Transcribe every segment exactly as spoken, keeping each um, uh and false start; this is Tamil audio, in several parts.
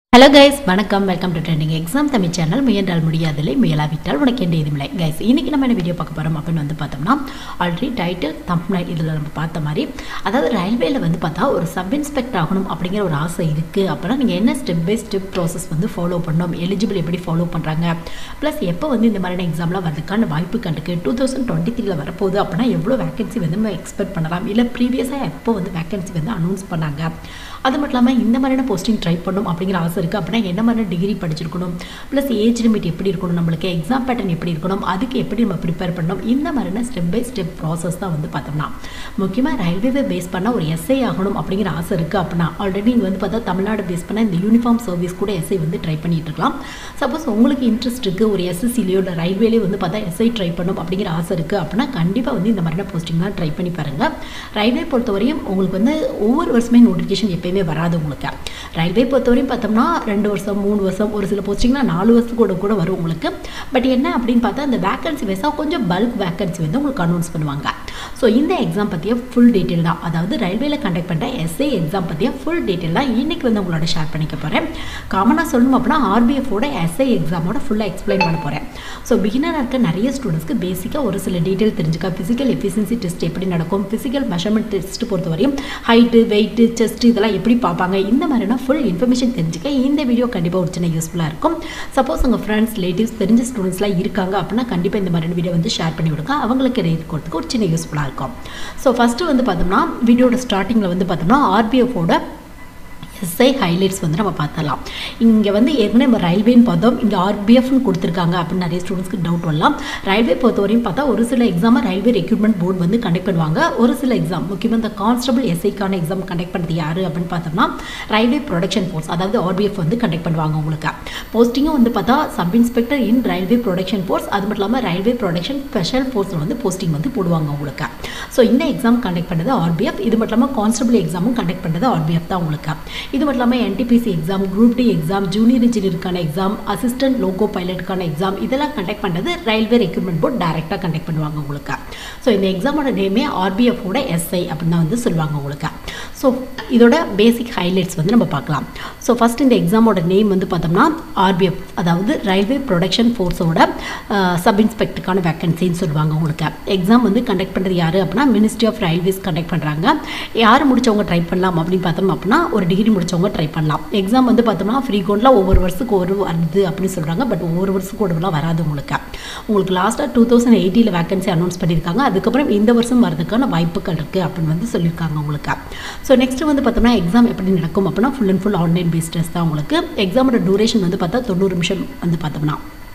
Hello guys, வணக்கம் welcome to trending exam Tamil channel. முயன்றால் முடியாதலை முயலாவிட்டால் உனக்கு எந்த இதுமில்லை. கைஸ், இன்னைக்கு நம்ம என்ன வீடியோ பார்க்க போறோம் அப்படின்னு வந்து பார்த்தோம்னா, ஆல்ரெடி டைட்டில் தம்ப்நெயில் இதில் நம்ம பார்த்த மாதிரி, அதாவது ரயில்வேல வந்து பார்த்தா ஒரு சப் இன்ஸ்பெக்டர் ஆகணும் அப்படிங்கிற ஒரு ஆசை இருக்குது. அப்படின்னா நீங்கள் என்ன ஸ்டெப் பை ஸ்டெப் ப்ராசஸ் வந்து ஃபாலோ பண்ணணும், எலிஜிபிள் எப்படி ஃபாலோ பண்ணுறாங்க, ப்ளஸ் எப்போ வந்து இந்த மாதிரியான எக்ஸாம்லாம் வரதுக்கான வாய்ப்பு கண்டுக்கு டூ தௌசண்ட் டுவெண்ட்டி த்ரீல வரப்போகுது அப்படின்னா எவ்வளோ வேகன்சி வந்து நம்ம எக்ஸ்பெக்ட் பண்ணலாம், இல்லை ப்ரீவியஸாக எப்போ வந்து வேகன்சி வந்து அனௌன்ஸ் பண்ணாங்க, அது மட்டும் இல்லாமல் இந்த மாதிரியான போஸ்டிங் ட்ரை பண்ணணும் அப்படிங்கிற ஆசை இருக்குது அப்படின்னா என்ன மாதிரி டிகிரி படிச்சிருக்கணும், ப்ளஸ் ஏஜ் லிமிட் எப்படி இருக்கணும், நம்மளுக்கு எக்ஸாம் பேட்டர்ன் எப்படி இருக்கணும், அதுக்கு எப்படி நம்ம ப்ரிப்பேர் பண்ணணும், இந்த மாதிரியான ஸ்டெப் பை ஸ்டெப் ப்ராசஸ் தான் வந்து பார்த்தோம்னா முக்கியமாக ரயில்வேவை பேஸ் பண்ணால் ஒரு எஸ்ஐ ஆகணும் அப்படிங்கிற ஆசை இருக்குது அப்படின்னா ஆல்ரெடி இங்கே வந்து பார்த்தா தமிழ்நாடு பேஸ் பண்ணால் இந்த யூனிஃபார்ம் சர்வீஸ் கூட எஸ்ஐ வந்து ட்ரை பண்ணிட்டு இருக்கலாம். சப்போஸ் உங்களுக்கு இன்ட்ரெஸ்ட் இருக்குது, ஒரு எஸ்எஸ்சிலையோ இல்லை ரயில்வேலையோ வந்து பார்த்தா எஸ்ஐ ட்ரை பண்ணணும் அப்படிங்கிற ஆசை இருக்குது அப்படின்னா கண்டிப்பாக வந்து இந்த மாதிரியான போஸ்டிங்லாம் ட்ரை பண்ணி பாருங்கள். ரயில்வே பொறுத்தவரையும் உங்களுக்கு வந்து ஒவ்வொரு வருஷமே நோட்டிஃபிகேஷன் எப்பயுமே வராது. உங்களுக்கு ரயில்வே பொறுத்தவரையும் பார்த்தோம்னா ரெண்டு வருஷம் மூணு வருஷம் ஒரு சில போஸ்டிங்லாம் நாலு வருஷத்துக்கு கூட கூட வரும் உங்களுக்கு. பட் என்ன அப்படின்னு பார்த்தா அந்த வேகன்சி வைஸாக கொஞ்சம் பல்க் வேகன்சி வந்து உங்களுக்கு அனௌன்ஸ் பண்ணுவாங்க. ஸோ இந்த எக்ஸாம் பற்றிய ஃபுல் டீட்டெயில் தான், அதாவது ரயில்வேல கண்டக்ட் பண்ணுற எஸ்ஐ எக்ஸாம் பற்றிய ஃபுல் டீட்டெயில் தான் இன்றைக்கி வந்து உங்களோட ஷேர் பண்ணிக்க போகிறேன். காமனாக சொல்லணும் அப்படின்னா ஆர்பிஎஃபோட எஸ்ஐ எக்ஸாமோட ஃபுல்லாக எக்ஸ்பிளைன் பண்ண போகிறேன். ஸோ பிகினராக இருக்க நிறைய ஸ்டூடெண்ட்ஸ்க்கு பேசிக்காக ஒரு சில டீட்டெயில் தெரிஞ்சுக்க, ஃபிசிக்கல் எஃபிஷியன்சி டெஸ்ட் எப்படி நடக்கும், ஃபிசிக்கல் மெஷர்மெண்ட் டெஸ்ட் பொறுத்தவரையும் ஹைட்டு வெயிட்டு செஸ்ட் இதெல்லாம் எப்படி பார்ப்பாங்க, இந்த மாதிரினா ஃபுல் இன்ஃபர்மேஷன் தெரிஞ்சுக்க இந்த வீடியோ கண்டிப்பாக ஒரு சின்ன யூஸ்ஃபுல்லாக இருக்கும். சப்போஸ் உங்கள் ஃப்ரெண்ட்ஸ் ரிலேட்டிவ்ஸ் தெரிஞ்ச ஸ்டூடெண்ட்ஸ்லாம் இருக்காங்க அப்படின்னா கண்டிப்பாக இந்த மாதிரி வீடியோ வந்து ஷேர் பண்ணி விடுங்க, அவங்களுக்கு இருக்கிறதுக்கு ஒரு சின்ன யூஸ்ஃபுல்லாக இருக்கும். ஸோ ஃபஸ்ட்டு வந்து பார்த்தோம்னா வீடியோட ஸ்டார்டிங்கில் வந்து பார்த்தோம்னா ஆர்பிஎஃபோட எஸ்ஐ ஹைலைட்ஸ் வந்து நம்ம பார்த்தலாம். இங்கே வந்து ஏற்கனவே நம்ம ரயில்வேன்னு பார்த்தோம், இங்கே ஆர்பிஎஃப்னு கொடுத்துருக்காங்க அப்படின்னு நிறைய ஸ்டூடெண்ட்ஸ்க்கு டவுட் வரலாம். ரயில்வே பொறுத்தவரையும் பார்த்தா ஒரு சில எக்ஸாமை ரயில்வே ரெக்ரூட்மெண்ட் போர்டு வந்து கண்டக்ட் பண்ணுவாங்க. ஒரு சில எக்ஸாம் முக்கியமாக இந்த கான்ஸ்டபிள் எஸ்ஐக்கான எக்ஸாம் கண்டக்ட் பண்ணுறது யார் அப்படின்னு பார்த்தோம்னா ரயில்வே ப்ரொடக்ஷன் ஃபோர்ஸ், அதாவது ஆர்பிஎஃப் வந்து கண்டக்ட் பண்ணுவாங்க. உங்களுக்கு போஸ்டிங்கும் வந்து பார்த்தா sub inspector in railway production force, அது மட்டும் இல்லாமல் ரயில்வே ப்ரொடக்ஷன் ஸ்பெஷல் ஃபோர்ஸில் வந்து போஸ்டிங் வந்து போடுவாங்க உங்களுக்கு. ஸோ இந்த எக்ஸாம் கண்டக்ட் பண்ணுறது ஆர்பிஎஃப், இது மட்டும் இல்லாமல் கான்ஸ்டபிள் எக்ஸாமும் கண்டக்ட் பண்ணுறது ஆர்பிஎஃப் தான் உங்களுக்கு. இது மட்டும் இல்லாமல் NTPC exam, group D exam, junior இன்ஜினியருக்கான எக்ஸாம், அசிஸ்டன்ட் லோகோ பைலட்டுக்கான எக்ஸாம் இதெல்லாம் கண்டக்ட் பண்ணுறது ரயில்வே ரெக்ரூட்மெண்ட் போர்டு டைரெக்டாக கண்டக்ட் பண்ணுவாங்க உங்களுக்கு. ஸோ இந்த எக்ஸாமோட நேமே ஆர்பிஎஃபோட எஸ்ஐ அப்படின்னு தான் வந்து சொல்லுவாங்க உங்களுக்கு. ஸோ இதோட பேசிக் ஹைலைட்ஸ் வந்து நம்ம பார்க்கலாம். ஸோ ஃபஸ்ட் இந்த எக்ஸாமோட நேம் வந்து பார்த்தோம்னா ஆர்பிஎஃப், அதாவது ரயில்வே ப்ரொடக்ஷன் ஃபோர்ஸோட சப் இன்ஸ்பெக்டருக்கான வேக்கன்சின்னு சொல்லுவாங்க உங்களுக்கு. எக்ஸாம் வந்து கண்டக்ட் பண்ணுறது யார் அப்படின்னா மினிஸ்ட்ரி ஆஃப் ரயில்வேஸ் கண்டக்ட் பண்ணுறாங்க. யார் முடிச்சவங்க ட்ரை பண்ணலாம் அப்படின்னு பார்த்தோம் அப்படின்னா ஒரு டிகிரி முடிச்சவங்க ட்ரை பண்ணலாம். எக்ஸாம் வந்து பார்த்தோம்னா ஃப்ரீ கோண்டில் ஒவ்வொரு வருஷத்துக்கு ஒரு வருது அப்படின்னு சொல்கிறாங்க. பட் ஒவ்வொரு வருஷத்துக்கு ஒருவெல்லாம் வராது உங்களுக்கு. உங்களுக்கு லாஸ்ட்டாக டூ தௌசண்ட் எயிட்டியில் வேகன்சி அனௌன்ஸ் பண்ணியிருக்காங்க. அதுக்கப்புறம் இந்த வருஷம் வரதுக்கான வாய்ப்புகள் இருக்குது அப்படின்னு வந்து சொல்லியிருக்காங்க உங்களுக்கு. ஸோ நெக்ஸ்ட் வந்து பார்த்தோம்னா எக்ஸாம் எப்படி நடக்கும் அப்படின்னா full and full online based test தான் உங்களுக்கு. எக்ஸாமோட டூரேஷன் வந்து பார்த்தா தொண்ணூறு நிமிஷம் வந்து பார்த்தோம்னா.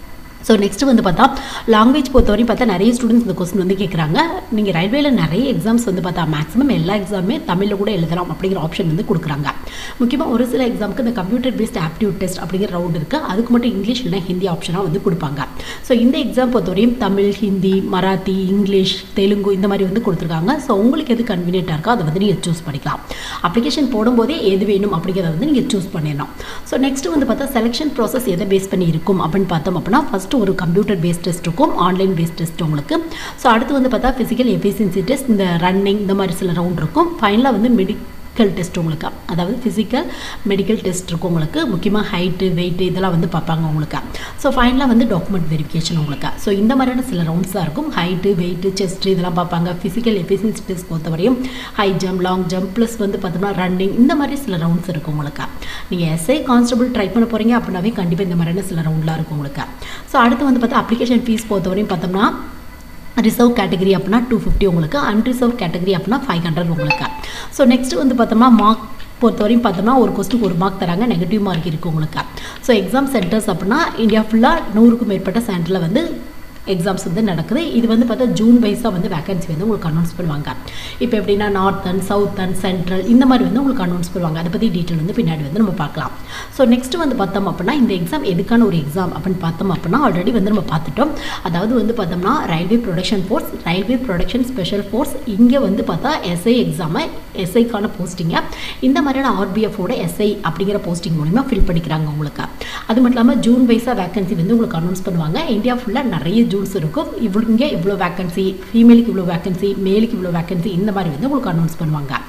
ஸோ நெக்ஸ்ட் வந்து பார்த்தா லாங்குவேஜ் பொறுத்தவரையும் பார்த்தா நிறைய ஸ்டூடெண்ட்ஸ் இந்த கொஸ்டின் வந்து கேட்குறாங்க. நீங்கள் ரயில்வேல நிறைய எக்ஸாம்ஸ் வந்து பார்த்தா மேக்ஸிமம் எல்லா எக்ஸாமுமே தமிழில் கூட எழுதலாம் அப்படிங்கிற ஆப்ஷன் வந்து கொடுக்குறாங்க. முக்கியமாக ஒரு சில எக்ஸாமுக்கு இந்த கம்ப்யூட்டர் பேஸ்ட் ஆப்டியூட் டெஸ்ட் அப்படிங்கிற ரவுண்ட் இருக்குது, அதுக்கு மட்டும் இங்கிலீஷ் இல்லைனா ஹிந்தி ஆப்ஷனாக வந்து கொடுப்பாங்க. ஸோ இந்த எக்ஸாம் பொறுத்தவரையும் தமிழ், ஹிந்தி, மராத்தி, இங்கிலீஷ், தெலுங்கு இந்த மாதிரி வந்து கொடுத்துருக்காங்க. ஸோ உங்களுக்கு எது கன்வீனியண்ட்டாக இருக்கோ அதை வந்து நீங்கள் சூஸ் பண்ணிக்கலாம். அப்ளிகேஷன் போடும்போதே எது வேணும் அப்படிங்கிறத வந்து நீங்கள் சூஸ் பண்ணிடணும். ஸோ நெக்ஸ்ட் வந்து பார்த்தா செலெக்ஷன் ப்ராசஸ் எதை பேஸ் பண்ணி இருக்கும் அப்படின்னு பார்த்தோம் அப்படின்னா ஃபஸ்ட் ஒரு கம்ப்யூட்டர் பேஸ்ட் டெஸ்ட் இருக்கும், ஆன்லைன் பேஸ்ட் டெஸ்ட் உங்களுக்கு. ஸோ அடுத்து வந்து பார்த்தா ஃபிசிக்கல் எஃபிஷியன்சி டெஸ்ட், இந்த ரன்னிங் இந்த மாதிரி சில ரவுண்ட் இருக்கும். ஃபைனலாக வந்து மெடிக்கல் டெஸ்ட் உங்களுக்கு, அதாவது ஃபிசிக்கல் மெடிக்கல் டெஸ்ட் இருக்கும் உங்களுக்கு. முக்கியமாக ஹைட்டு வெயிட்டு இதெல்லாம் வந்து பார்ப்பாங்க உங்களுக்கு. ஸோ ஃபைனலாக வந்து டாக்குமெண்ட் வெரிஃபிகேஷன் உங்களுக்கு. ஸோ இந்த மாதிரியான சில ரவுண்ட்ஸ் தான் இருக்கும். ஹைட்டு வெயிட்டு செஸ்ட் இதெல்லாம் பார்ப்பாங்க. ஃபிசிக்கல் எஃபிஷியன்சி டெஸ்ட் பொறுத்தவரையும் high jump long jump plus வந்து பார்த்தோம்னா ரன்னிங் இந்த மாதிரி சில ரவுண்ட்ஸ் இருக்கும் உங்களுக்கு. நீங்கள் எஸ்ஐ கான்ஸ்டபிள் ட்ரை பண்ண போகிறீங்க அப்படின்னாவே கண்டிப்பாக இந்த மாதிரியான சில ரவுண்ட்லாம் இருக்கும் உங்களுக்கு. ஸோ அடுத்து வந்து பார்த்தா அப்ளிகேஷன் ஃபீஸ் பொறுத்தவரையும் பார்த்தோம்னா ரிசர்வ் கேட்டகரி அப்படின்னா டூ ஃபிஃப்டி உங்களுக்கு, அன்ரிசர்வ் கேட்டகரி அப்படின்னா ஃபைவ் ஹண்ட்ரட் உங்களுக்கு. ஸோ நெக்ஸ்ட் வந்து பார்த்தோம்னா மார்க் பொறுத்தவரையும் பார்த்தோம்னா ஒரு கொஸ்டினுக்கு ஒரு மார்க் தராங்க, நெகட்டிவ் மார்க் இருக்குது உங்களுக்கு. ஸோ எக்ஸாம் சென்டர்ஸ் அப்படின்னா இந்தியா ஃபுல்லாக நூறுக்கும் மேற்பட்ட சென்டரில் வந்து எக்ஸாம்ஸ் வந்து நடக்குது. இது வந்து பார்த்தா ஜூன் வைஸாக வந்து வேகன்சி வந்து உங்களுக்கு அனௌன்ஸ் பண்ணுவாங்க. இப்போ எப்படின்னா நார்த்தன் சவுத்தன் சென்ட்ரல் இந்த மாதிரி வந்து உங்களுக்கு அனௌன்ஸ் பண்ணுவாங்க. அதை பற்றி டீட்டெயில் வந்து பின்னாடி வந்து நம்ம பார்க்கலாம். ஸோ நெக்ஸ்ட் வந்து பார்த்தோம் அப்படின்னா இந்த எக்ஸாம் எதுக்கான ஒரு எக்ஸாம் அப்படின்னு பார்த்தோம் அப்படின்னா ஆல்ரெடி வந்து நம்ம பார்த்துட்டோம். அதாவது வந்து பார்த்தோம்னா railway production force, railway production special force, இங்கே வந்து பார்த்தா எஸ்ஐ எக்ஸாமை எஸ்ஐக்கான போஸ்டிங்கை இந்த மாதிரியான ஆர்பிஎஃபோட எஸ்ஐ அப்படிங்கிற போஸ்டிங் மூலிமா ஃபில் பண்ணிக்கிறாங்க உங்களுக்கு. அது மட்டும் இல்லாமல் ஜூன் வைஸாக வேகன்சி வந்து உங்களுக்கு அனௌன்ஸ் பண்ணுவாங்க. இந்தியா ஃபுல்லாக நிறைய ஜூன்ஸ் இருக்கும். இவ்வளோ இங்கே இவ்வளோ வேகன்சி, ஃபீமேலுக்கு இவ்வளோ வேகன்சி, மேலுக்கு இவ்வளோ வேகன்சி இந்த மாதிரி வந்து உங்களுக்கு அனௌன்ஸ் பண்ணுவாங்க.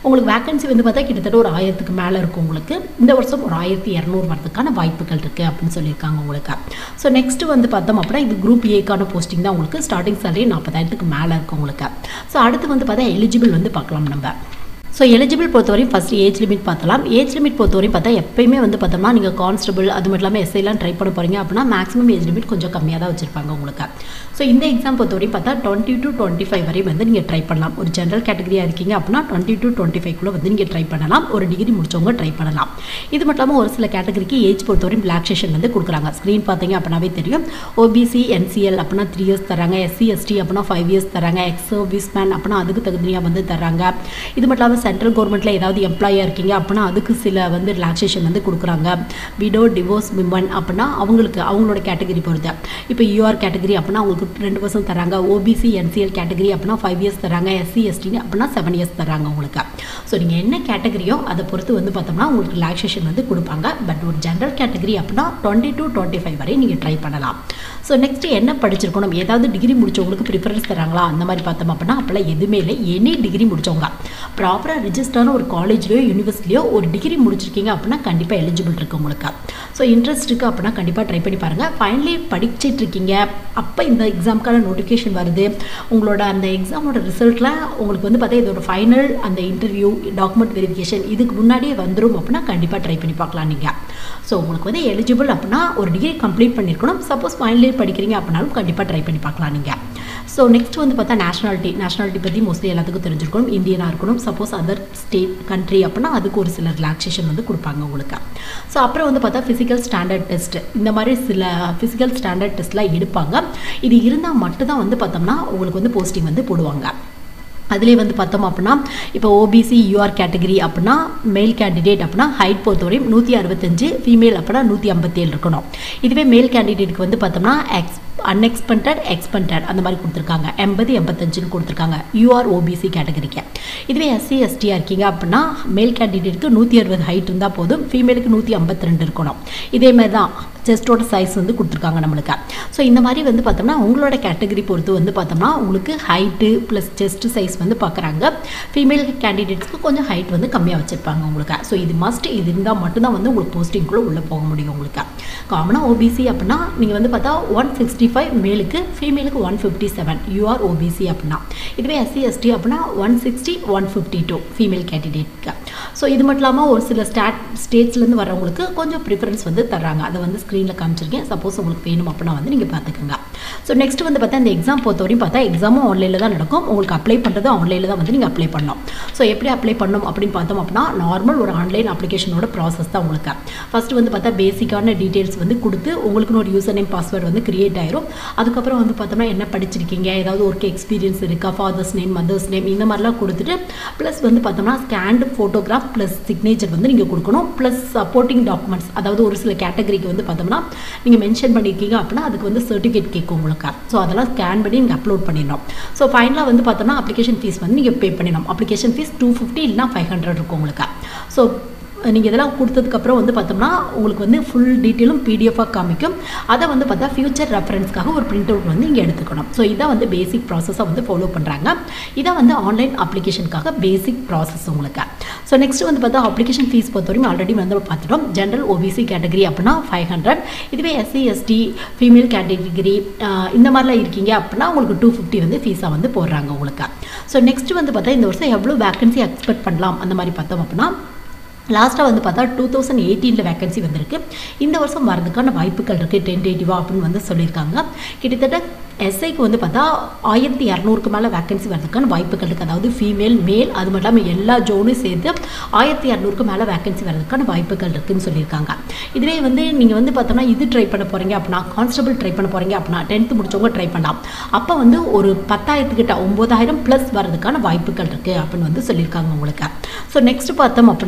உங்களுக்கு வேக்கன்சி வந்து பார்த்தா கிட்டத்தட்ட ஒரு ஆயிரத்துக்கு மேலே இருக்கும் உங்களுக்கு. இந்த வருஷம் ஒரு ஆயிரத்தி இரநூறு வரதுக்கான வாய்ப்புகள் இருக்குது அப்படின்னு சொல்லியிருக்காங்க உங்களுக்கு. ஸோ நெக்ஸ்ட் வந்து பார்த்தோம் அப்படின்னா இது குரூப் ஏக்கான போஸ்டிங் தான். உங்களுக்கு ஸ்டார்டிங் சேலரி நாற்பதாயிரத்துக்கு மேலே இருக்கும் உங்களுக்கு. ஸோ அடுத்து வந்து பார்த்தா எலிஜிபிள் வந்து பார்க்கலாம் நம்ம. ஸோ எலிஜிபிள் பொறுத்தவரையும் ஃபஸ்ட் ஏஜ் லிமிட் பார்த்தலாம். ஏஜ் லிமிட் பொறுத்தவரையும் பார்த்தா எப்பயுமே வந்து பார்த்தோம்னா நீங்கள் கான்ஸ்டபிள் அது மட்டும் இல்லாமல் எஸ்ஐலாம் ட்ரை பண்ண போகிறீங்க அப்படின்னா மேக்ஸிமம் ஏஜ் லிமிட் கொஞ்சம் கம்மியாக தான் வச்சிருப்பாங்க உங்களுக்கு. ஸோ இந்த எக்ஸாம் பொறுத்தவரையும் பார்த்தா டுவெண்ட்டி டு டுவெண்ட்டி ஃபைவ் வரையும் வந்து நீங்கள் ட்ரை பண்ணலாம். ஒரு ஜென்ரல் கேட்டகரியாக இருக்கீங்க அப்படின்னா டுவெண்ட்டி டு டுவெண்ட்டி ஃபைவ்க்குள்ளே வந்து நீங்கள் ட்ரை பண்ணலாம். ஒரு டிகிரி முடிச்சவங்க ட்ரை பண்ணலாம். இது மட்டும் இல்லாமல் ஒரு சில கேட்டகரிக்கு ஏஜ் பொறுத்தவரையும் ரிலாக்ஸேஷன் வந்து கொடுக்குறாங்க. ஸ்க்ரீன் பார்த்தீங்க அப்படின்னாவே தெரியும். ஓபிசி என்சிஎல் அப்படின்னா த்ரீ இயர்ஸ் தராங்க. எஸ்சி எஸ்டி அப்படின்னா ஃபைவ் இயர்ஸ் தராங்க. எக்ஸ் சர்வீஸ் மேன் அப்படின்னா அதுக்கு தகுதியாக வந்து தராங்க. இது மட்டும் இல்லாமல் சென்ட்ரல் கவர்மெண்ட்டில் ஏதாவது எம்ப்ளாயாக இருக்கீங்க அப்படின்னா அதுக்கு சில வந்து ரிலாக்ஸேஷன் வந்து கொடுக்குறாங்க. விடோ டிவோர்ஸ் விமன் அப்படின்னா அவங்களுக்கு அவங்களோட கேட்டகரி பொறுத்து. இப்போ யூஆர் கேட்டகரி அப்படின்னா அவங்களுக்கு ரெண்டு வருஷம் தராங்க. ஓபிசி என்சிஎல் கேட்டகரி அப்படின்னா ஃபைவ் இயர்ஸ் தராங்க. எஸ்சி எஸ்டி அப்படின்னா செவன் இயர்ஸ் தராங்க உங்களுக்கு. ஸோ நீங்கள் என்ன கேட்டகரியோ அதை பொறுத்து வந்து பார்த்தோம்னா உங்களுக்கு ரிலாக்ஸேஷன் வந்து கொடுப்பாங்க. பட் ஒரு ஜென்ரல் கேட்டகரி அப்படின்னா டுவெண்ட்டி டு டுவெண்ட்டி ஃபைவ் வரை நீங்கள் ட்ரை பண்ணலாம். ஸோ நெக்ஸ்ட் என்ன படிச்சிருக்கணும், ஏதாவது டிகிரி முடிச்சவங்களுக்கு ப்ரிஃபரன்ஸ் தராங்களா அந்த மாதிரி பார்த்தோம் அப்படின்னா அப்போல்லாம் எதுவுமே இல்லை. எனி டிகிரி முடிச்சவங்க ப்ராப்பராக ரிஜிஸ்டரான ஒரு காலேஜ்லையோ யூனிவர்சிட்டியோ ஒரு டிகிரி முடிச்சிருக்கீங்க அப்படின்னா கண்டிப்பாக எலிஜிபிள் இருக்குது உங்களுக்கு. ஸோ இன்ட்ரெஸ்ட் இருக்குது அப்படின்னா கண்டிப்பாக ட்ரை பண்ணி பாருங்கள். ஃபைனலி படிச்சுட்டு இருக்கீங்க அப்போ இந்த எக்ஸாமுக்கான நோட்டிஃபிகேஷன் வருது. உங்களோட அந்த எக்ஸாமோட ரிசல்ட்டில் உங்களுக்கு வந்து பார்த்தா இதோட ஃபைனல் அந்த இன்டர்வியூ டாக்குமெண்ட் வெரிஃபிகேஷன் இதுக்கு முன்னாடியே வந்துடும் அப்படின்னா கண்டிப்பாக ட்ரை பண்ணி பார்க்கலாம் நீங்கள். ஸோ உங்களுக்கு வந்து எலிஜிபிள் அப்படின்னா ஒரு டிகிரி கம்ப்ளீட் பண்ணியிருக்கணும். சப்போஸ் ஃபைனல் இயர் படிக்கிறீங்க அப்படின்னாலும் கண்டிப்பாக ட்ரை பண்ணி பார்க்கலாம் நீங்கள். ஸோ நெக்ஸ்ட் வந்து பார்த்தா நேஷனாலிட்டி நேஷனாலிட்டி பற்றி மோஸ்ட்லி எல்லாத்துக்கும் தெரிஞ்சிருக்கணும். இந்தியனாக இருக்கணும். சப்போஸ் அதர் ஸ்டேட் கண்ட்ரி அப்படின்னா அதுக்கு ஒரு சில ரிலாக்ஸேஷன் வந்து கொடுப்பாங்க உங்களுக்கு. ஸோ அப்புறம் வந்து பார்த்தா ஃபிசிக்கல் ஸ்டாண்டர்ட் டெஸ்ட் இந்த மாதிரி சில ஃபிசிக்கல் ஸ்டாண்டர்ட் டெஸ்ட்லாம் எடுப்பாங்க. இது இருந்தால் மட்டும்தான் வந்து பார்த்தோம்னா உங்களுக்கு வந்து போஸ்டிங் வந்து போடுவாங்க. அதிலே வந்து பார்த்தோம் அப்படின்னா இப்போ ஓபிசி யூஆர் கேட்டகரி அப்படின்னா மேல் கேண்டிடேட் அப்படின்னா ஹைட் பொறுத்தவரையும் நூற்றி அறுபத்தஞ்சு, ஃபீமேல் அப்படின்னா நூற்றி ஐம்பத்தேழு இருக்கணும். இதுவே மேல் கேண்டிடேட்டுக்கு வந்து பார்த்தோம்னா எக்ஸ் அன்எக்ஸ்பெக்டட் எக்ஸ்பெக்டட் அந்த மாதிரி கொடுத்துருக்காங்க. எண்பது எண்பத்தஞ்சுன்னு கொடுத்துருக்காங்க யூஆர் ஓபிசி கேட்டகரிக்கு. இதுவே எஸ்சி எஸ்டியாக இருக்கீங்க அப்படின்னா மேல் கேண்டிடேட்டுக்கு நூற்றி அறுபது ஹைட் இருந்தால் போதும். ஃபீமேலுக்கு நூற்றி ஐம்பத்தி ரெண்டு இருக்கணும். இதே மாதிரி தான் செஸ்டோட சைஸ் வந்து கொடுத்துருக்காங்க நம்மளுக்கு. ஸோ இந்த மாதிரி வந்து பார்த்தோம்னா உங்களோட கேட்டகரி பொறுத்து வந்து பார்த்தோம்னா உங்களுக்கு ஹைட்டு ப்ளஸ் செஸ்ட் சைஸ் வந்து பார்க்குறாங்க. ஃபீமேல் கேண்டிடேட்ஸ்க்கு கொஞ்சம் ஹைட் வந்து கம்மியாக வச்சுருப்பாங்க உங்களுக்கு. ஸோ இது மஸ்ட் இது இருந்தால் மட்டும்தான் வந்து உங்களுக்கு போஸ்டிங்குள்ளே உள்ளே போக முடியும் உங்களுக்கு. காமனாக ஓபிசி அப்படின்னா நீங்கள் வந்து பார்த்தா ஒன் சிக்ஸ்டி ஃபைவ் மேலுக்கு, ஃபீமேலுக்கு one fifty seven UR OBC அப்படின்னா. இதுவே எஸ்சி எஸ்டி அப்படின்னா one sixty one fifty two female கேண்டிடேட்க்கு. ஸோ இது மட்டும் இல்லாமல் ஒரு சில ஸ்டாட் ஸ்டேட்ஸ்லேருந்து வரவங்களுக்கு கொஞ்சம் ப்ரிஃபரன்ஸ் வந்து தர்றாங்க. அதை வந்து ஸ்க்ரீனில் காமிச்சிருக்கேன். சப்போஸ் உங்களுக்கு வேணும் அப்படின்னா வந்து நீங்கள் பார்த்துக்கோங்க. ஸோ நெக்ஸ்ட் வந்து பார்த்தா இந்த எக்ஸாம் பொறுத்தவரையும் பார்த்தா எக்ஸாமும் ஆன்லைனில் தான் நடக்கும். உங்களுக்கு அப்ளை பண்ணுறது ஆன்லைனில் தான் வந்து நீங்கள் அப்ளை பண்ணணும். ஸோ எப்படி அப்ளை பண்ணணும் அப்படின்னு பார்த்தோம் அப்படின்னா நார்மல் ஒரு ஆன்லைன் அப்ளிகேஷனோட ப்ராசஸ் தான் உங்களுக்கு. ஃபஸ்ட்டு வந்து பார்த்தா பேசிக்கான டீட்டெயில்ஸ் வந்து கொடுத்து உங்களுக்குன்னு ஒரு யூசர் நேம் பாஸ்வேர்டு வந்து கிரியேட் ஆயிரும். அதுக்கப்புறம் வந்து பார்த்தோம்னா என்ன படிச்சிருக்கீங்க, ஏதாவது ஒர்க் எக்ஸ்பீரியன்ஸ் இருக்கா, ஃபாதர்ஸ் நேம் மதர்ஸ் நேம் இந்த மாதிரிலாம் கொடுத்துட்டு ப்ளஸ் வந்து பார்த்தோம்னா ஸ்கேன்டு ஃபோட்டோகிராஃப் ப்ளஸ் சிக்னேச்சர் வந்து நீங்கள் கொடுக்கணும். ப்ளஸ் சப்போர்ட்டிங் டாக்குமெண்ட்ஸ் அதாவது ஒரு சில கேட்டகரிக்கு வந்து பார்த்தோம்னா நீங்கள் மென்ஷன் பண்ணியிருக்கீங்க அப்படின்னா அதுக்கு வந்து சர்டிஃபிகேட் கேட்கும் உங்களுக்கு. ஸோ அதெல்லாம் ஸ்கேன் பண்ணி நீங்கள் அப்லோட் பண்ணிடணும். ஸோ ஃபைனலாக வந்து பார்த்தோம்னா அப்ளிகேஷன் ஃபீஸ் வந்து நீங்கள் பே பண்ணிடணும். அப்ளிகேஷன் ஃபீஸ் டூ ஃபிஃப்டி இல்லைனா ஃபைவ் ஹண்ட்ரட் இருக்கும் உங்களுக்கு. ஸோ நீங்கள் இதெல்லாம் கொடுத்ததுக்கப்புறம் வந்து பார்த்தோம்னா உங்களுக்கு வந்து ஃபுல் டீட்டெயிலும் பிடிஎஃபாக காமிக்கும். அதை வந்து பார்த்தா ஃபியூச்சர் ரெஃபரன்ஸ்க்காக ஒரு பிரிண்ட் அவுட் வந்து இங்கே எடுத்துக்கணும். ஸோ இதான் வந்து பேசிக் ப்ராசஸை வந்து ஃபாலோ பண்ணுறாங்க. இதை வந்து ஆன்லைன் அப்ளிகேஷனுக்காக பேசிக் ப்ராசஸ் உங்களுக்கு. ஸோ நெக்ஸ்ட் வந்து பார்த்தா அப்ளிகேஷன் ஃபீஸ் பொறுத்தவரைக்கும் ஆல்ரெடி வந்து பார்த்துட்டோம். ஜென்ரல் ஓபிசி கேட்டகரி அப்படின்னா ஃபைவ் ஹண்ட்ரட். இதுவே எஸ்சி எஸ்டி ஃபீமேல் கேட்டகரி இந்த மாதிரிலாம் இருக்கீங்க அப்படின்னா உங்களுக்கு டூ ஃபிஃப்டி வந்து ஃபீஸாக வந்து போடுறாங்க உங்களுக்கு. ஸோ நெக்ஸ்ட் வந்து பார்த்தா இந்த வருஷம் எவ்வளோ வேக்கன்சி எக்ஸ்பெக்ட் பண்ணலாம் அந்த மாதிரி பார்த்தோம் அப்படின்னா லாஸ்ட்டாக வந்து பார்த்தா டூ தௌசண்ட் எயிட்டீனில் வேக்கன்சி வந்திருக்கு. இந்த வருஷம் வரதுக்கான வாய்ப்புகள் இருக்குது டென்டேட்டிவாக அப்படின்னு வந்து சொல்லியிருக்காங்க. கிட்டத்தட்ட எஸ்ஐக்கு வந்து பார்த்தா ஆயிரத்தி இரநூறுக்கு மேலே வேக்கன்சி வரதுக்கான வாய்ப்புகள் இருக்குது. அதாவது ஃபீமேல் மேல் அது மட்டும் இல்லாமல் எல்லா ஜோனும் சேர்த்து ஆயிரத்தி இரநூறுக்கு மேலே வேக்கன்சி வரதுக்கான வாய்ப்புகள் இருக்குதுன்னு சொல்லியிருக்காங்க. இதுவே வந்து நீங்கள் வந்து பார்த்தோம்னா இது ட்ரை பண்ண போகிறீங்க அப்படின்னா கான்ஸ்டபிள் ட்ரை பண்ண போகிறீங்க அப்படின்னா டென்த்து முடிச்சவங்க ட்ரை பண்ணலாம். அப்போ வந்து ஒரு பத்தாயிரத்துக்கிட்ட ஒம்பதாயிரம் ப்ளஸ் வரதுக்கான வாய்ப்புகள் இருக்குது அப்படின்னு வந்து சொல்லியிருக்காங்க உங்களுக்கு. ஸோ நெக்ஸ்ட் பார்த்தோம் அப்படின்னா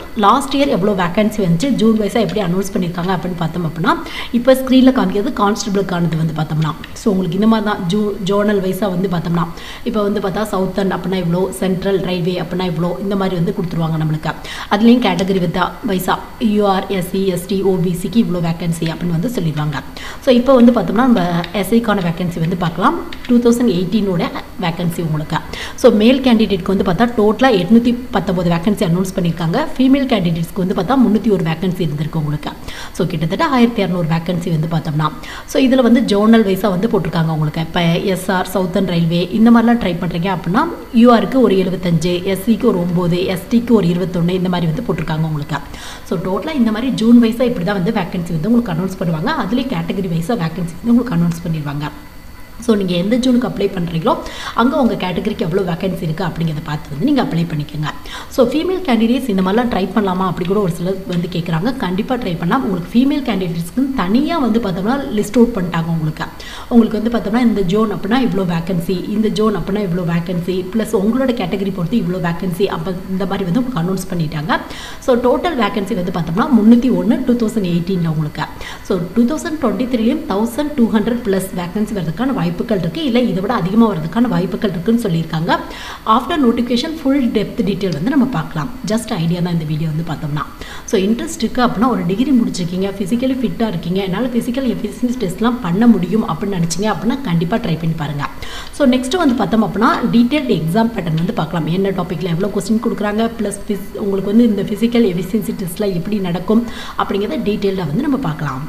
லாஸ்ட் இயர் எவ்வளோ வேகன்சி வந்துச்சு ஜூன் வைஸாக எப்படி அனௌன்ஸ் பண்ணியிருக்காங்க அப்படின்னு பார்த்தோம் அப்படின்னா இப்போ ஸ்க்ரீனில் காமிக்கிறது கான்ஸ்டபிளுக்கானது வந்து பார்த்தோம்னா ஸோ உங்களுக்கு இந்த மாதிரி தான் ஜூ ஜோனல் வைஸாக வந்து பார்த்தோம்னா இப்போ வந்து பார்த்தா சவுத்தர்ன் அப்படின்னா இவ்வளோ சென்ட்ரல் ரயில்வே அப்படின்னா இவ்வளோ இந்த மாதிரி வந்து கொடுத்துருவாங்க நம்மளுக்கு அதுலேயும் கேட்டகரி வித்தா வைஸாக யூஆர் எஸ்சி எஸ்டி ஓபிசிக்கு இவ்வளோ வேகன்சி அப்படின்னு வந்து சொல்லிடுவாங்க ஸோ இப்போ வந்து பார்த்தோம்னா நம்ம எஸ்ஐக்கான வேகன்சி வந்து பார்க்கலாம் டூ தௌசண்ட் எயிட்டீனோட வேகன்சி உங்களுக்கு ஸோ மேல் கேண்டிடேட்க்கு வந்து பார்த்தா டோட்டலாக எட்நூற்றி பத்தொம்போது வேகன்சி அனௌன்ஸ் பண்ணியிருக்காங்க ஃபீமேல் கேண்டிடேட்ஸ்க்கு வந்து பார்த்தா முந்நூற்றி ஒரு வேகன்சி இருந்திருக்கு உங்களுக்கு ஸோ கிட்டத்தட்ட ஆயிரத்தி இரநூறு வேகன்சி வந்து பார்த்தோம்னா ஸோ இதில் வந்து ஜோனல் வைஸாக வந்து போட்டிருக்காங்க உங்களுக்கு இப்போ எஸ்ஆர் சவுத்தர்ன் ரயில்வே இந்த மாதிரிலாம் ட்ரை பண்ணுறீங்க அப்படின்னா யூஆருக்கு ஒரு எழுபத்தஞ்சு எஸ்சிக்கு ஒரு ஒம்பது எஸ்டிக்கு ஒரு இருபத்தொன்று இந்த மாதிரி வந்து போட்டிருக்காங்க உங்களுக்கு ஸோ டோட்டலாக இந்த மாதிரி ஜூன் வைஸாக இப்படி தான் வந்து வேகன்சி வந்து உங்களுக்கு அனௌன்ஸ் பண்ணுவாங்க அதுலேயே கேட்டகரி வைஸாக வேகன்சி வந்து உங்களுக்கு அனௌன்ஸ் பண்ணிடுவாங்க ஸோ நீங்கள் எந்த ஜூனுக்கு அப்ளை பண்ணுறீங்களோ அங்கே உங்கள் கேட்டகரிக்கு எவ்வளோ வேகன்சி இருக்குது அப்படிங்கிறத பார்த்து வந்து நீங்கள் அப்ளை பண்ணிக்கோங்க ஸோ ஃபீமேல் கேண்டிடேட்ஸ் இந்த மாதிரிலாம் ட்ரை பண்ணலாமா அப்படி கூட ஒரு சிலர் வந்து கேட்குறாங்க கண்டிப்பாக ட்ரை பண்ணலாம் உங்களுக்கு ஃபீமேல் கேண்டிடேட்ஸ்க்கு தனியாக வந்து பார்த்தோம்னா லிஸ்ட் அவுட் பண்ணிட்டாங்க உங்களுக்கு உங்களுக்கு வந்து பார்த்தோம்னா இந்த ஜோன் அப்படின்னா இவ்வளோ வேகன்சி இந்த ஜோன் அப்படின்னா இவ்வளோ வேகன்சி ப்ளஸ் உங்களோட கேட்டகரி பொறுத்து இவ்வளோ வேகன்சி அப்போ இந்த மாதிரி வந்து உங்களுக்கு அனௌன்ஸ் பண்ணிட்டாங்க ஸோ டோட்டல் வேகன்சி வந்து பார்த்தோம்னா முந்நூற்றி ஒன்று டூ தௌசண்ட் எயிட்டீனில் உங்களுக்கு ஸோ டூ தௌசண்ட் டுவெண்ட்டி த்ரீலையும் thousand two hundred plus vacancy வரதுக்கான வாய்ப்பு வாய்ப்புகள் இருக்குது இல்லை இதை விட அதிகமாக வரதுக்கான வாய்ப்புகள் இருக்குன்னு சொல்லியிருக்காங்க after notification full depth detail வந்து நம்ம பார்க்கலாம் ஜஸ்ட் ஐடியா தான் இந்த வீடியோ வந்து பார்த்தோம்னா ஸோ இன்ட்ரெஸ்ட் இருக்குது அப்படின்னா ஒரு டிகிரி முடிச்சிருக்கீங்க ஃபிசிக்கலி ஃபிட்டாக இருக்கீங்க என்னால் ஃபிசிக்கல் எஃபிஷியன்சி டெஸ்ட்லாம் பண்ண முடியும் அப்படின்னு நினச்சிங்க அப்படின்னா கண்டிப்பாக ட்ரை பண்ணி பாருங்கள் ஸோ நெக்ஸ்ட்டு வந்து பார்த்தோம் அப்படின்னா டீட்டெயில்டு எக்ஸாம் பேட்டர்ன் வந்து பார்க்கலாம் என்ன டாப்பிக்கில் எவ்வளோ கொஸ்டின் கொடுக்குறாங்க ப்ளஸ் ஃபிஸ் உங்களுக்கு வந்து இந்த ஃபிசிக்கல் எஃபிஷியன்சி டெஸ்ட்டில் எப்படி நடக்கும் அப்படிங்கிறத டீட்டெயிலாக வந்து நம்ம பார்க்கலாம்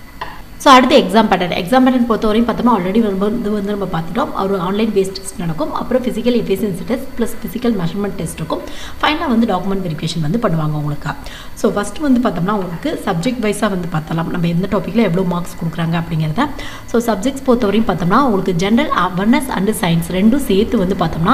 ஸோ அடுத்து எக்ஸாம் பேட்டர்ன் எக்ஸாம் பேட்டர்ன் பொறுத்தவரையும் பார்த்தோம்னா ஆல்ரெடி வந்து வந்து நம்ம பார்த்துட்டோம் ஒரு ஆன்லைன் பேஸ்ட் டெஸ்ட் நடக்கும் அப்புறம் physical efficiency test plus physical measurement test இருக்கும் ஃபைனலாக வந்து டாக்குமெண்ட் வெரிஃபிகேஷன் வந்து பண்ணுவாங்க உங்களுக்கு ஸோ ஃபஸ்ட்டு வந்து பார்த்தோம்னா உங்களுக்கு சப்ஜெக்ட் வைஸாக வந்து பார்த்தலாம் நம்ம எந்த டாப்பிக்கில் எவ்வளோ மார்க்ஸ் கொடுக்குறாங்க அப்படிங்கிறத ஸோ சப்ஜெக்ட்ஸ் பொறுத்தவரையும் பார்த்தோம்னா உங்களுக்கு ஜென்ரல் அவேர்னஸ் அண்ட் சயின்ஸ் ரெண்டும் சேர்த்து வந்து பார்த்தோம்னா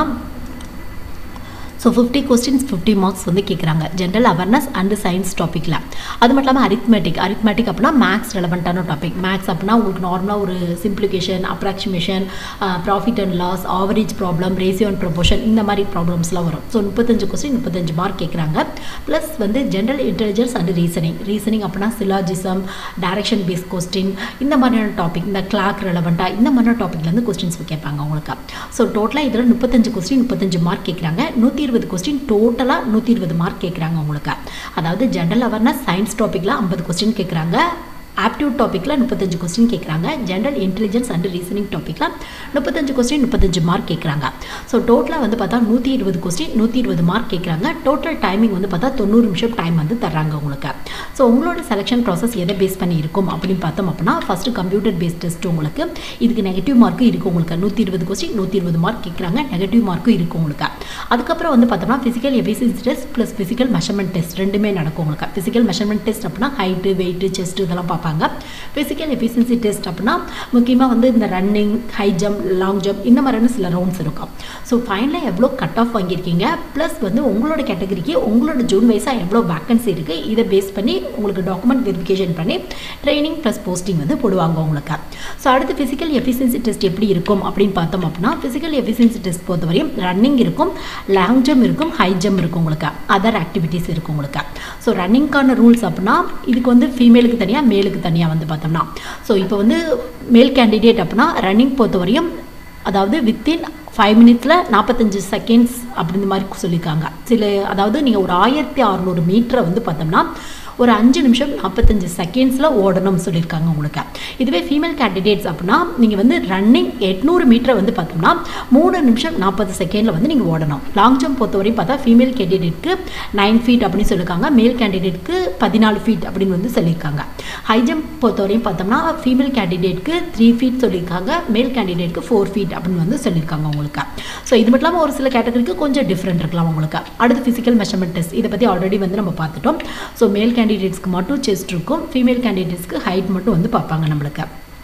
so fifty questions fifty marks வந்து கேட்குறாங்க ஜென்ரல் அவேர்னஸ் அண்ட் சயின்ஸ் டாப்பிக்கில் அது மட்டும் இல்லாமல் அரித்மெட்டிக் அரித்மெட்டிக் அப்படின்னா மேக்ஸ் ரெலவெண்ட்டான டாபிக் மேக்ஸ் அப்படின்னா உங்களுக்கு நார்மலாக ஒரு simplification approximation profit and loss average problem ratio and proportion இந்த மாதிரி ப்ராப்ளம்ஸ்லாம் வரும் ஸோ முப்பத்தஞ்சு கொஸ்டின் முப்பத்தஞ்சு மார்க் கேட்குறாங்க ப்ளஸ் வந்து general intelligence and reasoning reasoning அப்படின்னா சிலாஜிசம் டைரக்ஷன் பேஸ்ட் கொஸ்டின் இந்த மாதிரியான டாபிக் இந்த கிளாக் ரெலவெண்ட்டாக இந்த மாதிரியான டாப்பிக்லேருந்து கொஸ்டின்ஸ் கேட்பாங்க உங்களுக்கு ஸோ டோட்டலாக இதில் முப்பத்தஞ்சு கொஸ்டின் முப்பத்தஞ்சு மார்க் கேட்குறாங்க நூற்றி இருபது கொஸ்டின் டோட்டலாக நூற்றி இருபது மார்க் கேட்குறாங்க உங்களுக்கு அதாவது ஜென்ரல் அவேர்னஸ் சயின்ஸ் டாப்பிக்கில் ஐம்பது கொஸ்டின் கேட்குறாங்க ஆப்டியூட் டாப்பிக்கில் முப்பத்தஞ்சு கொஸ்டின் கேட்குறாங்க ஜென்ரல் இன்டெலிஜென்ஸ் அண்ட் ரீசனிங் டாப்பிக்கில் முப்பத்தஞ்சு கொஸ்டின் முப்பத்தஞ்சு மார்க் கேட்குறாங்க ஸோ டோட்டலாக வந்து பார்த்தா நூற்றி இருபது கொஸ்டின் நூற்றி இருபது மார்க் கேட்குறாங்க டோட்டல் டைமிங் வந்து பார்த்தா தொண்ணூறு நிமிஷம் டைம் வந்து தர்றாங்க உங்களுக்கு ஸோ உங்களோட செலெக்ஷன் ப்ராசஸ் எதை பேஸ் பண்ணி இருக்கும் அப்படின்னு பார்த்தோம் அப்படின்னா ஃபஸ்ட்டு கம்ப்யூட்டர் பேஸ்ட் டெஸ்ட் உங்களுக்கு இதுக்கு நெகட்டிவ் மார்க்கும் இருக்குது உங்களுக்கு நூற்றி இருபது கொஸ்டின் நூற்றி இருபது மார்க் கேட்குறாங்க நெகட்டிவ் மார்க்கும் இருக்குது உங்களுக்கு அதுக்கப்புறம் வந்து பார்த்தோம்னா physical efficiency test plus physical measurement test ரெண்டுமே நடக்கும் உங்களுக்கு ஃபிசிக்கல் மெஷர்மெண்ட் டெஸ்ட் அப்படின்னா ஹைட்டு வெயிட்டு செஸ்ட் இதெல்லாம் பார்ப்பாங்க ஃபிசிக்கல் எஃபிஷியன்சி டெஸ்ட் அப்படின்னா முக்கியமாக வந்து இந்த running high jump long jump இந்த மாதிரியான சில ரவுண்ட்ஸ் இருக்கும் ஸோ ஃபைனலாக எவ்வளோ கட் ஆஃப் வாங்கியிருக்கீங்க ப்ளஸ் வந்து உங்களோட கேட்டகரிக்கு உங்களோட ஜூன் வைஸாக எவ்வளோ வேக்கன்சி இருக்குது இதை பேஸ் பண்ணி உங்களுக்கு டாக்குமெண்ட் வெரிஃபிகேஷன் பண்ணி ட்ரைனிங் ப்ளஸ் போஸ்டிங் வந்து போடுவாங்க உங்களுக்கு ஸோ அடுத்து ஃபிசிக்கல் எஃபிஷியன்சி டெஸ்ட் எப்படி இருக்கும் அப்படின்னு பார்த்தோம் அப்படின்னா ஃபிசிக்கல் எஃபிஷியன்சி டெஸ்ட் பொறுத்தவரையும் ரன்னிங் இருக்கும் லாங் ஜம்ப் இருக்கும் ஹை ஜம்ப் இருக்கும் உங்களுக்கு அதர் ஆக்டிவிட்டீஸ் இருக்கும் உங்களுக்கு ஸோ ரன்னிங்கான ரூல்ஸ் அப்படின்னா இதுக்கு வந்து ஃபீமேலுக்கு தனியாக மேலுக்கு தனியாக வந்து பார்த்தோம்னா ஸோ இப்போ வந்து மேல் கேண்டிடேட் அப்படின்னா ரன்னிங் பொறுத்தவரையும் அதாவது வித்தின் ஃபைவ் மினிட்ஸில் நாற்பத்தஞ்சு செகண்ட்ஸ் அப்படின்ற மாதிரி சொல்லியிருக்காங்க சில அதாவது நீங்கள் ஒரு ஆயிரத்தி அறநூறு மீட்டரை வந்து பார்த்தோம்னா ஒரு அஞ்சு நிமிஷம் நாற்பத்தஞ்சு செகண்ட்ஸில் ஓடணும்னு சொல்லியிருக்காங்க உங்களுக்கு இதுவே ஃபீமேல் கேண்டிடேட்ஸ் அப்படின்னா நீங்கள் வந்து ரன்னிங் எட்நூறு மீட்டரை வந்து பார்த்தோம்னா மூணு நிமிஷம் நாற்பது செகண்டில் வந்து நீங்கள் ஓடணும் லாங் ஜம்ப் பொறுத்தவரையும் பார்த்தா ஃபீமேல் கேண்டிடேட்க்கு நைன் ஃபீட் அப்படின்னு சொல்லியிருக்காங்க மேல் கேண்டிடேட்க்கு பதினாலு ஃபீட் அப்படின்னு வந்து சொல்லியிருக்காங்க ஹை ஜம்ப் பொறுத்தவரையும் பார்த்தோம்னா ஃபீமேல் கேண்டிடேட்க்கு த்ரீ ஃபீட் சொல்லியிருக்காங்க மேல் கேண்டிடேட்க்கு ஃபோர் ஃபீட் அப்படின்னு வந்து சொல்லியிருக்காங்க உங்களுக்கு ஸோ இது மட்டும் இல்லாமல் ஒரு சில கேட்டகரிக்கு கொஞ்சம் டிஃப்ரெண்ட் இருக்கலாம் உங்களுக்கு அடுத்து ஃபிசிக்கல் மெஷர்மெண்ட் டெஸ்ட் இதை பற்றி ஆல்ரெடி வந்து நம்ம பார்த்துட்டோம் ஸோ மேல் கேண்டிடேட்ஸ்க்கு மட்டும் செஸ்ட் இருக்கும் ஃபீமேல் கேண்டிடேட்ஸ்க்கு ஹைட் மட்டும் வந்து பார்ப்பாங்க நம்மளுக்கு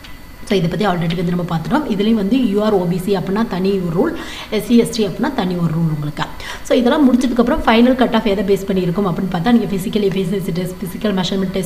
ஸோ இதை பற்றி ஆல்ரெடி வந்து நம்ம பார்த்துட்டோம் இதுலேயும் வந்து யூஆர் ஓபிசி அப்படின்னா தனி ஒரு ரூல் எஸ்சி எஸ்டி அப்படின்னா தனி ஒரு ரூல் உங்களுக்கு ஸோ இதெல்லாம் முடிச்சதுக்கப்புறம் ஃபைனல் கட் ஆஃப் எதை பேஸ் பண்ணியிருக்கும் அப்படின்னு பார்த்தா நீங்கள் physical efficiency test physical measurement test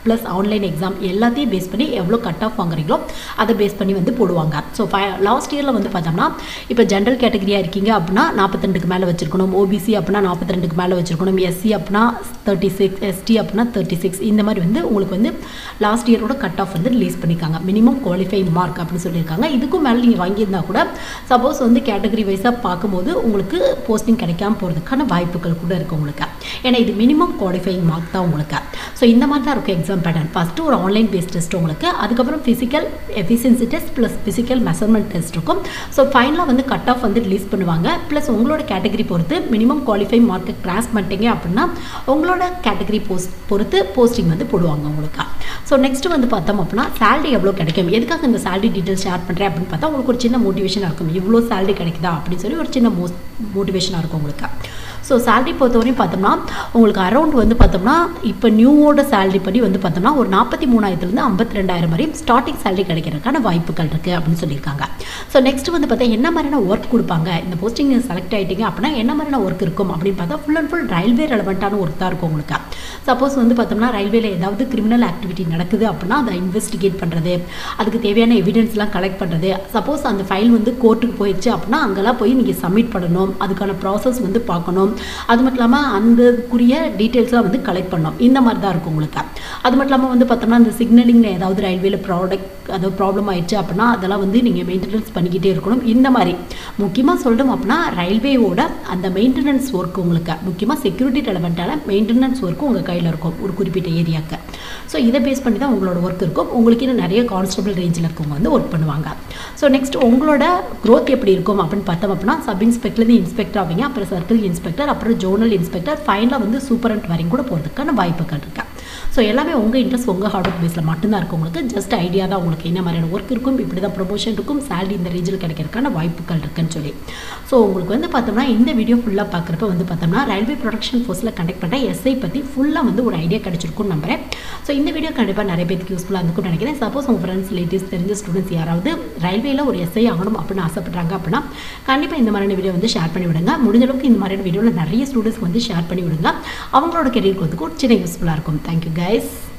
plus online exam எல்லாத்தையும் பேஸ் பண்ணி எவ்வளோ கட் ஆஃப் வாங்குறீங்களோ அதை பேஸ் பண்ணி வந்து போடுவாங்க. ஸோ ஃபை லாஸ்ட் இயரில் வந்து பார்த்தோம்னா இப்போ ஜென்ரல் கேட்டகரியாக இருக்கீங்க அப்படின்னா நாற்பத்தெண்டுக்கு மேலே வச்சிருக்கணும், ஓபிசி அப்படின்னா நாற்பத்தி ரெண்டுக்கு மேலே வச்சிருக்கணும், எஸ்சி அப்படின்னா தேர்ட்டி சிக்ஸ் எஸ்டி அப்படின்னா தேர்ட்டி சிக்ஸ் இந்த மாதிரி வந்து உங்களுக்கு வந்து லாஸ்ட் இயரோட கட் ஆஃப் வந்து ரிலீஸ் பண்ணியிருக்காங்க. மினிமம் குவாலிஃபைங் மார்க் அப்படின்னு சொல்லியிருக்காங்க. இதுக்கும் மேலே நீங்கள் வாங்கியிருந்தா கூட சப்போஸ் வந்து கேட்டகரி வைஸாக பார்க்கும்போது உங்களுக்கு போஸ்டிங் கிடைக்காம போகிறதுக்கான வாய்ப்புகள் கூட இருக்குது உங்களுக்கு. ஏன்னா இது மினிமம் குவாலிஃபைங் மார்க் தான் உங்களுக்கு. ஸோ இந்த மாதிரி தான் இருக்கும் எக்ஸாம் பேட்டர்ன். ஃபஸ்ட்டு ஒரு ஆன்லைன் பேஸ்ட் டெஸ்ட் உங்களுக்கு, அதுக்கப்புறம் physical efficiency test plus physical measurement test இருக்கும். ஸோ ஃபைனலாக வந்து கட் ஆஃப் வந்து ரிலீஸ் பண்ணுவாங்க. ப்ளஸ் உங்களோட கேட்டகரி பொறுத்து மினிமம் குவாலிஃபை மார்க்கை கிராஸ் பண்ணிட்டீங்க அப்படின்னா உங்களோட கேட்டகரி போஸ்ட் பொறுத்து போஸ்டிங் வந்து போடுவாங்க உங்களுக்கு. ஸோ நெக்ஸ்ட் வந்து பார்த்தோம் அப்படின்னா சேலரி எவ்வளோ கிடைக்கும், எதுக்காக இந்த சேலரி டீட்டெயில்ஸ் ஷேர் பண்ணுறேன் அப்படின்னு பார்த்தா உங்களுக்கு ஒரு சின்ன மோட்டிவேஷனாக இருக்கும். இவ்வளோ சேலரி கிடைக்குதா அப்படின்னு சொல்லி ஒரு சின்ன மோஸ்ட் மோட்டிவேஷனாக இருக்கும் உங்களுக்கு. ஸோ சேலரி பொறுத்தவரையும் பார்த்தோம்னா உங்களுக்கு அரௌண்ட் வந்து பார்த்தோம்னா இப்போ நியூவோட சேலரி படி வந்து பார்த்தோம்னா ஒரு நாற்பத்தி மூணாயிரத்துலேருந்து ஐம்பத்தி ரெண்டாயிரம் வரையும் ஸ்டார்டிங் சேலரி கிடைக்கிறதுக்கான வாய்ப்புகள் இருக்குது அப்படின்னு சொல்லியிருக்காங்க. ஸோ நெக்ஸ்ட் வந்து பார்த்தா என்ன மாதிரியான ஒர்க் கொடுப்பாங்க, இந்த போஸ்டிங் செலக்ட் ஆகிட்டீங்க அப்படின்னா என்ன மாதிரியான ஒர்க் இருக்கும் அப்படின்னு பார்த்தா ஃபுல் அண்ட் ஃபுல் ரயில்வே ரெலவெண்ட்டான ஒர்க் தான் இருக்கும் உங்களுக்கு. சப்போஸ் வந்து பார்த்தோம்னா ரயில்வேல ஏதாவது கிரிமினல் ஆக்டிவிட்டி நடக்குது அப்படின்னா அதை இன்வெஸ்டிகேட் பண்ணுறது, அதுக்கு தேவையான எவிடன்ஸ்லாம் கலெக்ட் பண்ணுறது, சப்போஸ் அந்த ஃபைல் வந்து கோர்ட்டுக்கு போயிடுச்சு அப்படின்னா அங்கெல்லாம் போய் நீங்கள் சப்மிட் பண்ணணும், அதுக்கான ப்ராசஸ் வந்து பார்க்கணும், அது மட்டும் இல்லாமல் அந்தக்குரிய டீட்டெயில்ஸ்லாம் வந்து கலெக்ட் பண்ணோம். இந்த மாதிரி தான் இருக்கும் உங்களுக்கு. அது மட்டும் இல்லாமல் வந்து பார்த்தோம்னா இந்த சிக்னலிங்கில் ஏதாவது ரயில்வேல ப்ராடக்ட் அதாவது ப்ராப்ளம் ஆயிடுச்சு அப்படின்னா அதெல்லாம் வந்து நீங்கள் மெயின்டெனன்ஸ் பண்ணிக்கிட்டே இருக்கணும். இந்த மாதிரி முக்கியமாக சொல்லணும் அப்படின்னா ரயில்வேவோட அந்த மெயின்டெனன்ஸ் ஒர்க் உங்களுக்கு முக்கியமாக செக்யூரிட்டி ரெலவெண்ட்டான மெயின்டெனன்ஸ் ஒர்க்கு உங்கள் கையில் இருக்கும் ஒரு குறிப்பிட்ட ஏரியாவுக்கு. ஸோ இதை பேஸ் பண்ணி தான் உங்களோட ஒர்க் இருக்கும். உங்களுக்கு இன்னும் நிறைய கான்ஸ்டபிள் ரேஞ்சில் இருக்கவங்க வந்து ஒர்க் பண்ணுவாங்க. ஸோ நெக்ஸ்ட் உங்களோட க்ரோத் எப்படி இருக்கும் அப்படின்னு பார்த்தோம் அப்படின்னா சப் இன்ஸ்பெக்டர்லேருந்து இன்ஸ்பெக்டர் ஆவீங்க, அப்புறம் சர்க்கிள் இன்ஸ்பெக்டர், அப்புறம் ஜோனல் இன்ஸ்பெக்டர், ஃபைனலாக வந்து சூப்பரண்ட் வரைக்கும் கூட போகிறதுக்கான வாய்ப்புகள் இருக்கு. ஸோ எல்லாமே உங்கள் இன்ட்ரெஸ்ட் உங்கள் ஹார்ட் ஒர்க் பேஸில் மட்டும்தான் இருக்கும் உங்களுக்கு. ஜஸ்ட் ஐடியா தான் உங்களுக்கு என்ன மாதிரியான ஒர்க் இருக்கும், இப்படி தான் ப்ரொமோஷன் இருக்கும், சேலரி இந்த ரேஞ்சில் கிடைக்கிறதுக்கான வாய்ப்புகள் இருக்குன்னு சொல்லி. ஸோ உங்களுக்கு வந்து பார்த்தோம்னா இந்த வீடியோ ஃபுல்லாக பார்க்குறப்ப வந்து பார்த்தோம்னா ரயில்வே ப்ரொடக்ஷன் ஃபோர்ஸில் கண்டக்ட் பண்ணுற எஸ்ஐ பற்றி ஃபுல்லாக வந்து ஒரு ஐடியா கிடைச்சிருக்கும்னு நம்புறேன். ஸோ இந்த வீடியோ கண்டிப்பாக நிறைய பேருக்கு யூஸ்ஃபுல்லாக இருக்கும்னு நினைக்கிறேன். சப்போஸ் உங்கள் ஃப்ரெண்ட்ஸ் ரிலேட்டிவ்ஸ் தெரிஞ்ச ஸ்டூடெண்ட்ஸ் யாராவது ரயில்வேல ஒரு எஸ்ஐ ஆகணும் அப்படின்னு ஆசைப்படுறாங்க அப்படின்னா கண்டிப்பாக இந்த மாதிரியான வீடியோ வந்து ஷேர் பண்ணி விடுங்க. முடிஞ்ச அளவுக்கு இந்த மாதிரியான வீடியோவில் நிறைய ஸ்டூடெண்ட்ஸ் வந்து ஷேர் பண்ணி விடுங்க. அவங்களோட கெரியர் growth ஒரு சின்ன யூஸ்ஃபுல்லாக இருக்கும். Thank you guys.